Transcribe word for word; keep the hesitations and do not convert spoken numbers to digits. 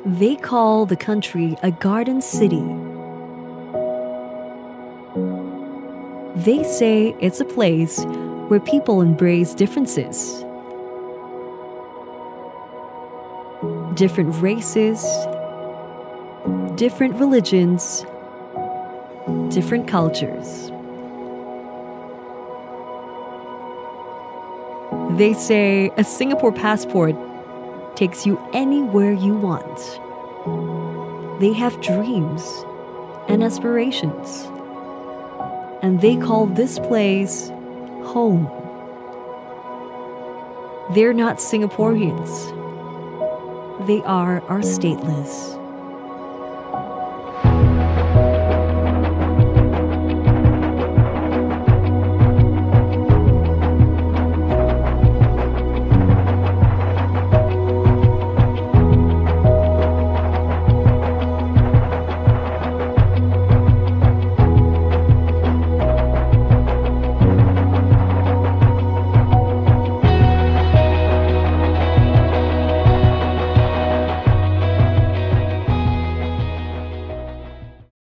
They call the country a garden city. They say it's a place where people embrace differences. Different races, different religions, different cultures. They say a Singapore passport takes you anywhere you want. They have dreams and aspirations, and they call this place home. They're not Singaporeans. They are our stateless.